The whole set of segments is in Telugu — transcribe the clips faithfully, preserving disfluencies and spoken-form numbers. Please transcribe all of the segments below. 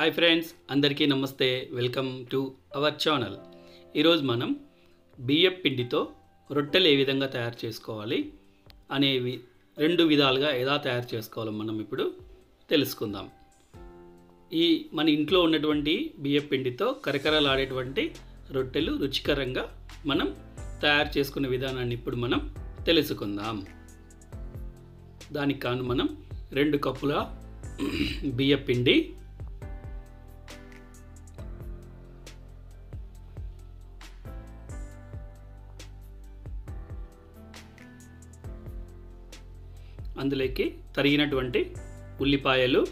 హాయ్ ఫ్రెండ్స్, అందరికీ నమస్తే. Welcome to our channel. ఈరోజు మనం బియ్యం పిండితో రొట్టెలు ఏ విధంగా తయారు చేసుకోవాలి అనేవి రెండు విధాలుగా ఎలా తయారు చేసుకోవాలో మనం ఇప్పుడు తెలుసుకుందాం. ఈ మన ఇంట్లో ఉన్నటువంటి బియ్యం పిండితో కరకరలాడేటువంటి రొట్టెలు రుచికరంగా మనం తయారు చేసుకునే విధానాన్ని ఇప్పుడు మనం తెలుసుకుందాం. దానికి కాను మనం రెండు కప్పుల బియ్యం పిండి, అందులోకి తరిగినటువంటి ఉల్లిపాయలు,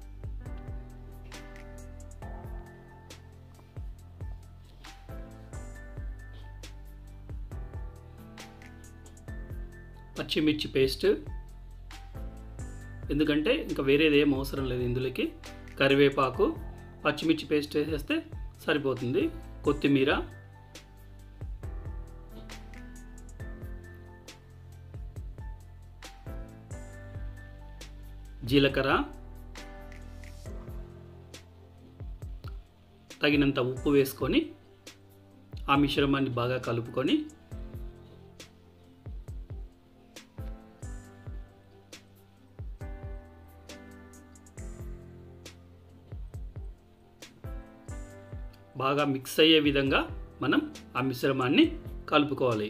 పచ్చిమిర్చి పేస్ట్, ఎందుకంటే ఇంకా వేరేది ఏం అవసరం లేదు. ఇందులోకి కరివేపాకు, పచ్చిమిర్చి పేస్ట్ వేసేస్తే సరిపోతుంది. కొత్తిమీర, జీలకర్ర, తగినంత ఉప్పు వేసుకొని ఆ మిశ్రమాన్ని బాగా కలుపుకొని బాగా మిక్స్ అయ్యే విధంగా మనం ఆ మిశ్రమాన్ని కలుపుకోవాలి.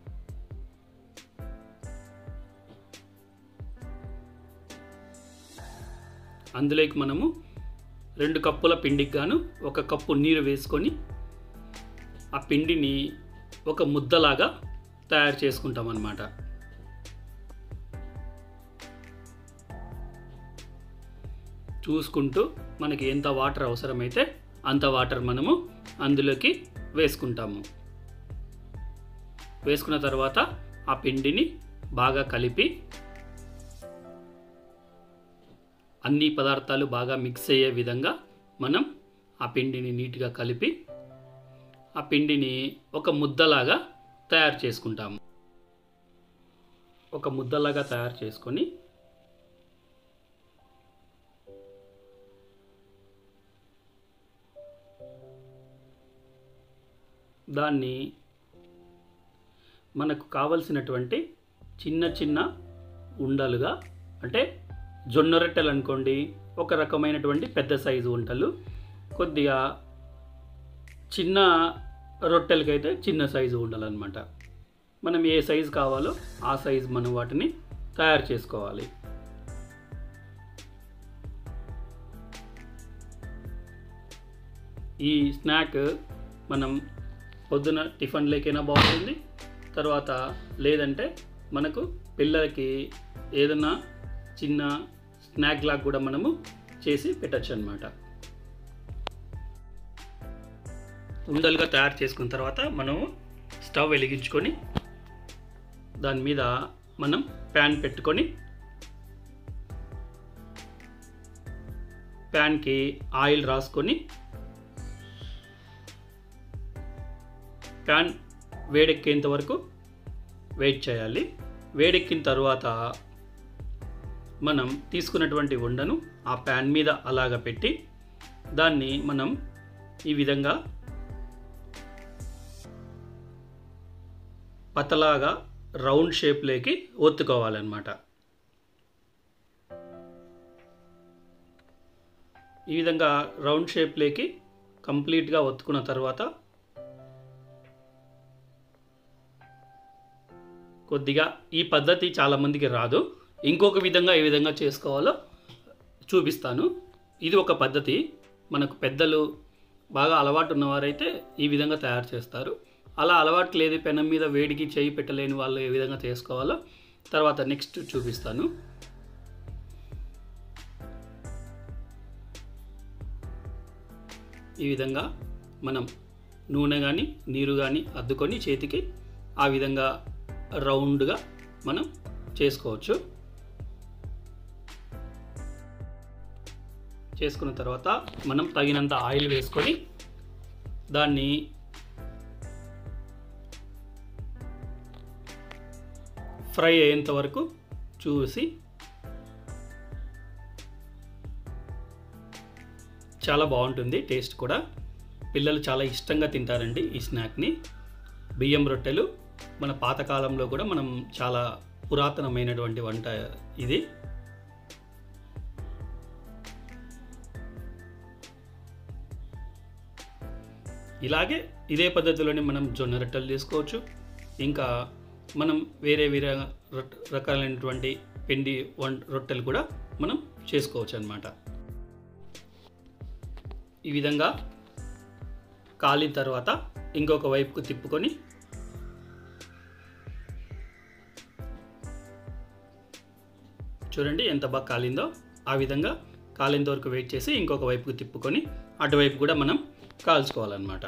అందులోకి మనము రెండు కప్పుల పిండికి గాను ఒక కప్పు నీరు వేసుకొని ఆ పిండిని ఒక ముద్దలాగా తయారు చేసుకుంటాం అన్నమాట. చూసుకుంటూ మనకి ఎంత వాటర్ అవసరమైతే అంత వాటర్ మనము అందులోకి వేసుకుంటాము. వేసుకున్న తర్వాత ఆ పిండిని బాగా కలిపి అన్ని పదార్థాలు బాగా మిక్స్ అయ్యే విధంగా మనం ఆ పిండిని నీట్గా కలిపి ఆ పిండిని ఒక ముద్దలాగా తయారు చేసుకుంటాము. ఒక ముద్దలాగా తయారు చేసుకొని దాన్ని మనకు కావలసినటువంటి చిన్న చిన్న ఉండలుగా, అంటే జొన్న రొట్టెలు అనుకోండి, ఒక రకమైనటువంటి పెద్ద సైజు వంటలు, కొద్దిగా చిన్న రొట్టెలకైతే చిన్న సైజు ఉండాలన్నమాట. మనం ఏ సైజు కావాలో ఆ సైజు మనం వాటిని తయారు చేసుకోవాలి. ఈ స్నాక్ మనం పొద్దున టిఫిన్లేకైనా బాగుంటుంది, తర్వాత లేదంటే మనకు పిల్లలకి ఏదైనా చిన్న స్నాక్ లాగా కూడా మనము చేసి పెట్టచ్చు అన్నమాట. ఉండలుగా తయారు చేసుకున్న తర్వాత మనము స్టవ్ వెలిగించుకొని దాని మీద మనం ప్యాన్ పెట్టుకొని ప్యాన్కి ఆయిల్ రాసుకొని ప్యాన్ వేడెక్కేంత వరకు వెయిట్ చేయాలి. వేడెక్కిన తర్వాత మనం తీసుకున్నటువంటి ఉండను ఆ ప్యాన్ మీద అలాగ పెట్టి దాన్ని మనం ఈ విధంగా పతలాగా రౌండ్ షేప్లోకి ఒత్తుకోవాలన్నమాట. ఈ విధంగా రౌండ్ షేప్లోకి కంప్లీట్గా ఒత్తుకున్న తర్వాత కొద్దిగా ఈ పద్ధతి చాలామందికి రాదు, ఇంకొక విధంగా ఏ విధంగా చేసుకోవాలో చూపిస్తాను. ఇది ఒక పద్ధతి. మనకు పెద్దలు బాగా అలవాటు ఉన్నవారైతే ఈ విధంగా తయారు చేస్తారు. అలా అలవాటు లేదు, పెనం మీద వేడికి చేయి పెట్టలేని వాళ్ళు ఏ విధంగా చేసుకోవాలో తర్వాత నెక్స్ట్ చూపిస్తాను. ఈ విధంగా మనం నూనె కానీ నీరు కానీ అద్దుకొని చేతికి ఆ విధంగా రౌండ్గా మనం చేసుకోవచ్చు. చేసుకున్న తర్వాత మనం తగినంత ఆయిల్ వేసుకొని దాన్ని ఫ్రై అయ్యేంత వరకు చూసి చాలా బాగుంటుంది, టేస్ట్ కూడా పిల్లలు చాలా ఇష్టంగా తింటారండి ఈ స్నాక్ని. బియ్యం రొట్టెలు మన పాతకాలంలో కూడా మనం చాలా పురాతనమైనటువంటి వంట ఇది. ఇలాగే ఇదే పద్ధతిలోనే మనం జొన్న రొట్టెలు చేసుకోవచ్చు. ఇంకా మనం వేరే వేరే రకాలైనటువంటి పిండి వం రొట్టెలు కూడా మనం చేసుకోవచ్చు అన్నమాట. ఈ విధంగా కాలిన తర్వాత ఇంకొక వైపుకు తిప్పుకొని చూడండి ఎంత బాగా కాలిందో. ఆ విధంగా కాలింత వరకు వెయిట్ చేసి ఇంకొక వైపుకు తిప్పుకొని అటువైపు కూడా మనం కాల్చుకోవాలన్నమాట.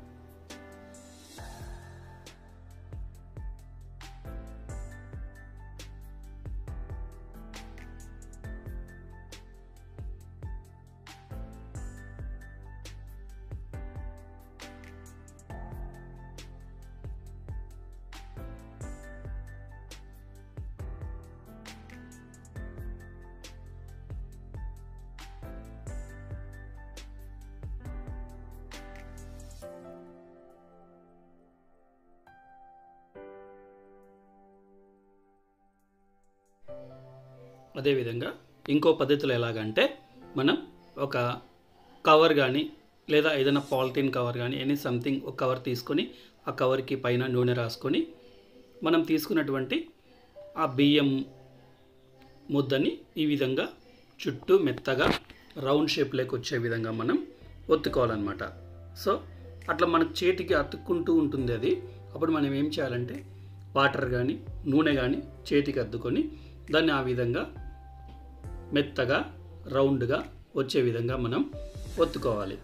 అదేవిధంగా ఇంకో పద్ధతిలో ఎలాగంటే మనం ఒక కవర్ కానీ లేదా ఏదైనా పాలిథిన్ కవర్ కానీ ఎనీ సంథింగ్ ఒక కవర్ తీసుకొని ఆ కవర్కి పైన నూనె రాసుకొని మనం తీసుకున్నటువంటి ఆ బియ్యం ముద్దని ఈ విధంగా చుట్టూ మెత్తగా రౌండ్ షేప్లోకి వచ్చే విధంగా మనం ఒత్తుకోవాలన్నమాట. సో అట్లా మనకు చేతికి అతుక్కుంటూ ఉంటుంది అది. అప్పుడు మనం ఏం చేయాలంటే వాటర్ కానీ నూనె కానీ చేతికి అద్దుకొని దాన్ని ఆ విధంగా మెత్తగా రౌండ్గా వచ్చే విధంగా మనం ఒత్తుకోవాలి.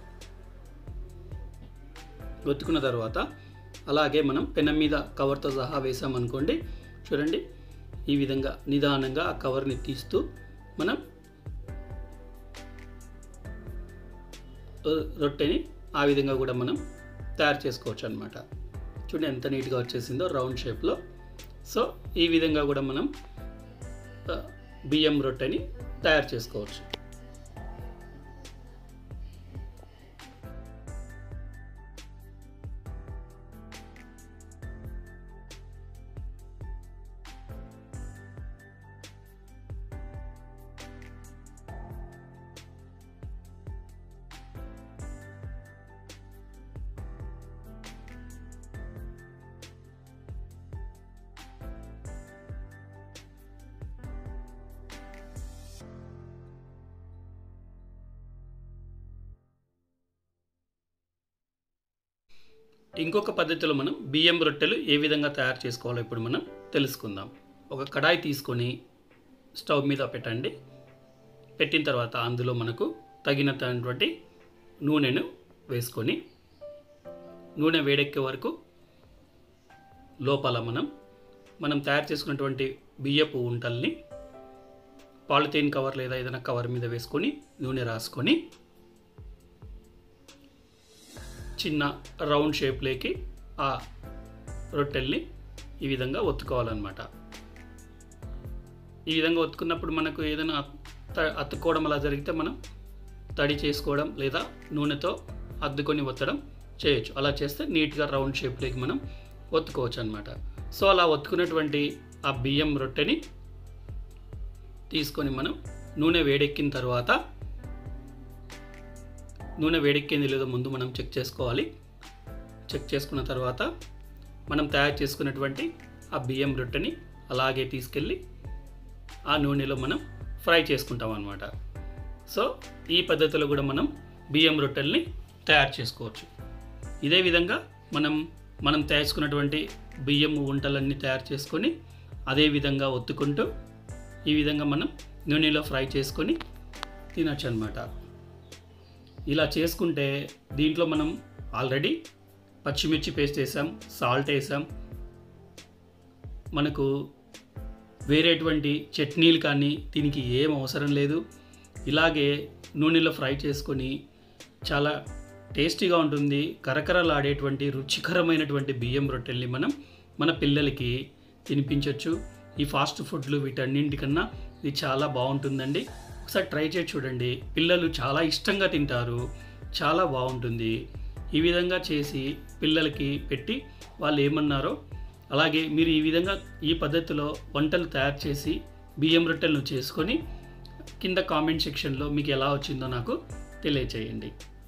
ఒత్తుకున్న తర్వాత అలాగే మనం పెనం మీద కవర్తో సహా వేసామనుకోండి, చూడండి ఈ విధంగా నిదానంగా ఆ కవర్ని తీస్తూ మనం రొట్టెని ఆ విధంగా కూడా మనం తయారు చేసుకోవచ్చు అన్నమాట. చూడండి ఎంత నీట్గా వచ్చేసిందో రౌండ్ షేప్లో. సో ఈ విధంగా కూడా మనం బియ్యం రొట్టెని తయారు చేసుకోవచ్చు. ఇంకొక పద్ధతిలో మనం బియ్యం రొట్టెలు ఏ విధంగా తయారు చేసుకోవాలో ఇప్పుడు మనం తెలుసుకుందాం. ఒక కడాయి తీసుకొని స్టవ్ మీద పెట్టండి. పెట్టిన తర్వాత అందులో మనకు తగినంతటువంటి నూనెను వేసుకొని నూనె వేడెక్కే వరకు లోపల మనం మనం తయారు చేసుకున్నటువంటి బియ్యపు ఉంటల్ని పాలిథీన్ కవర్ లేదా ఏదైనా కవర్ మీద వేసుకొని నూనె రాసుకొని చిన్న రౌండ్ షేప్లోకి ఆ రొట్టెల్ని ఈ విధంగా ఒత్తుకోవాలన్నమాట. ఈ విధంగా ఒత్తుకున్నప్పుడు మనకు ఏదైనా అతుక్కోవడం అలా జరిగితే మనం తడి చేసుకోవడం లేదా నూనెతో అద్దుకొని ఒత్తడం చేయొచ్చు. అలా చేస్తే నీట్గా రౌండ్ షేప్లోకి మనం ఒత్తుకోవచ్చు అన్నమాట. సో అలా ఒత్తుకున్నటువంటి ఆ బియ్యం రొట్టెని తీసుకొని మనం నూనె వేడెక్కిన తర్వాత నూనె వేడెక్కింది లేదో ముందు మనం చెక్ చేసుకోవాలి. చెక్ చేసుకున్న తర్వాత మనం తయారు చేసుకున్నటువంటి ఆ బియ్యం రొట్టెని అలాగే తీసుకెళ్ళి ఆ నూనెలో మనం ఫ్రై చేసుకుంటాం అన్నమాట. సో ఈ పద్ధతిలో కూడా మనం బియ్యం రొట్టెల్ని తయారు చేసుకోవచ్చు. ఇదే విధంగా మనం మనం తయారు చేసుకున్నటువంటి బియ్యం వంటలన్నీ తయారు చేసుకొని అదే విధంగా ఒత్తుకుంటూ ఈ విధంగా మనం నూనెలో ఫ్రై చేసుకొని తినచ్చు అన్నమాట. ఇలా చేసుకుంటే దీంట్లో మనం ఆల్రెడీ పచ్చిమిర్చి పేస్ట్ వేసాం, సాల్ట్ వేసాం, మనకు వేరేటువంటి చట్నీలు కానీ దీనికి ఏం అవసరం లేదు. ఇలాగే నూనెలో ఫ్రై చేసుకొని చాలా టేస్టీగా ఉంటుంది. కరకరలాడేటువంటి రుచికరమైనటువంటి బియ్యం రొట్టెల్ని మనం మన పిల్లలకి తినిపించవచ్చు. ఈ ఫాస్ట్ ఫుడ్లు వీటన్నింటికన్నా ఇది చాలా బాగుంటుందండి. ఒకసారి ట్రై చేసి చూడండి. పిల్లలు చాలా ఇష్టంగా తింటారు, చాలా బాగుంటుంది. ఈ విధంగా చేసి పిల్లలకి పెట్టి వాళ్ళు ఏమన్నారో అలాగే మీరు ఈ విధంగా ఈ పద్ధతిలో వంటలు తయారు చేసి బియ్యం రొట్టెలను చేసుకొని కింద కామెంట్ సెక్షన్లో మీకు ఎలా వచ్చిందో నాకు తెలియచేయండి.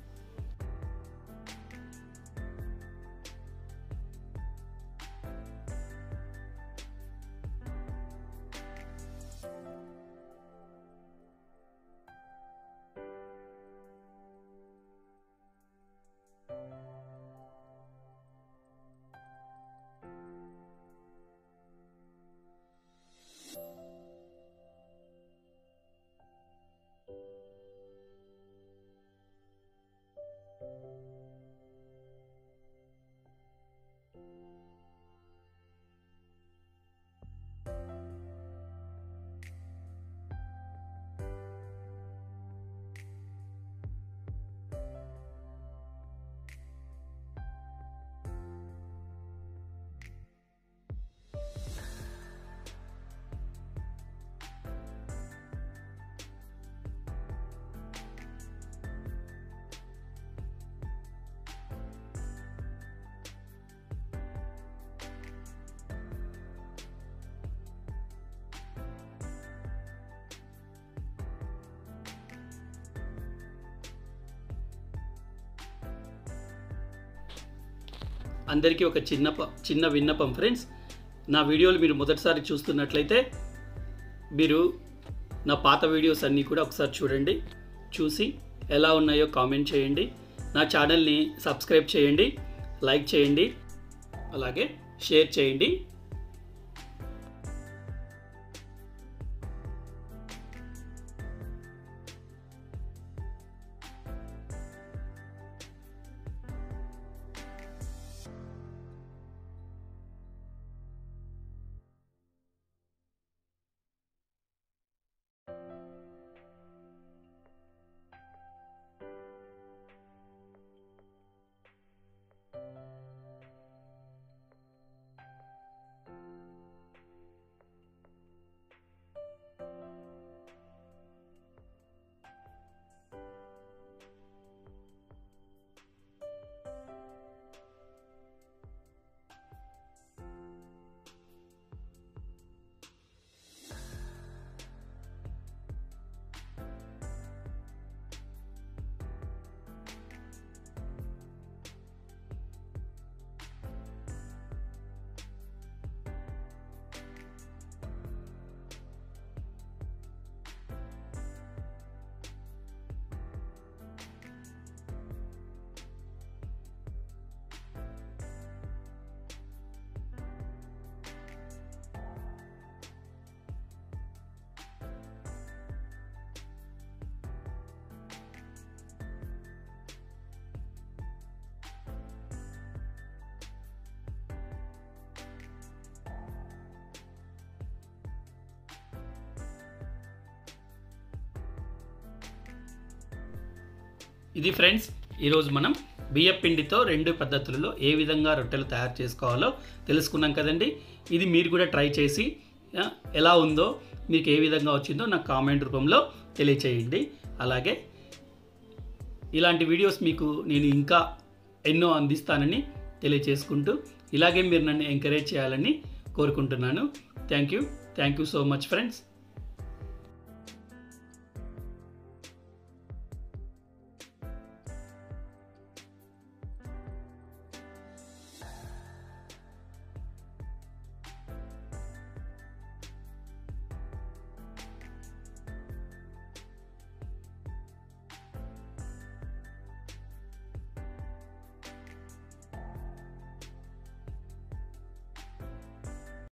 అందరికీ ఒక చిన్న చిన్న విన్నపం ఫ్రెండ్స్, నా వీడియోలు మీరు మొదటిసారి చూస్తున్నట్లయితే మీరు నా పాత వీడియోస్ అన్నీ కూడా ఒకసారి చూడండి. చూసి ఎలా ఉన్నాయో కామెంట్ చేయండి. నా ఛానల్ని సబ్స్క్రైబ్ చేయండి, లైక్ చేయండి, అలాగే షేర్ చేయండి. ఇది ఫ్రెండ్స్, ఈరోజు మనం బియ్యం పిండితో రెండు పద్ధతులలో ఏ విధంగా రొట్టెలు తయారు చేసుకోవాలో తెలుసుకున్నాం కదండి. ఇది మీరు కూడా ట్రై చేసి ఎలా ఉందో, మీకు ఏ విధంగా వచ్చిందో నాకు కామెంట్ రూపంలో తెలియచేయండి. అలాగే ఇలాంటి వీడియోస్ మీకు నేను ఇంకా ఎన్నో అందిస్తానని తెలియచేసుకుంటూ, ఇలాగే మీరు నన్ను ఎంకరేజ్ చేయాలని కోరుకుంటున్నాను. Thank you thank you so much friends.